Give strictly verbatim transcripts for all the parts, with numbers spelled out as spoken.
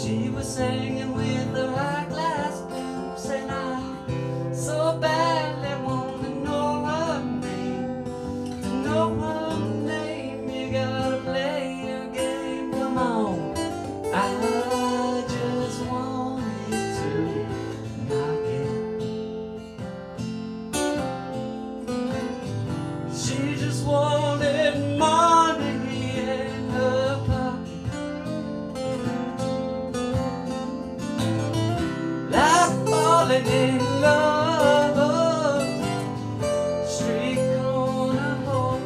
She was singing with her eyeglass boots, and I so badly want to know her name. To know her name, you gotta play your game. Come on, I just wanted to knock it. She just wanted money in her pocket, like falling in love, street corner whore,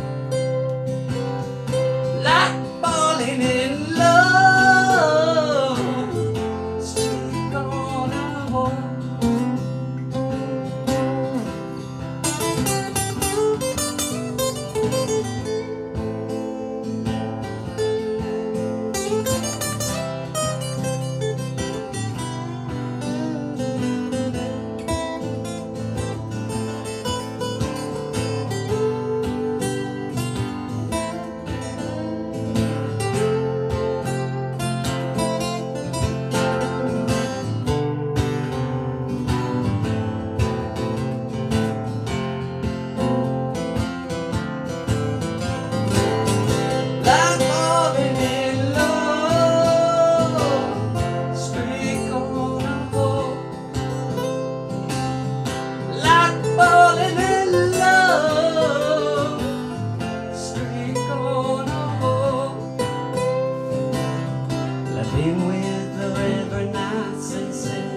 like falling in love, street corner whore. Like falling in love, street corner whore. Like falling in love, street corner whore. I've been with her every night since then.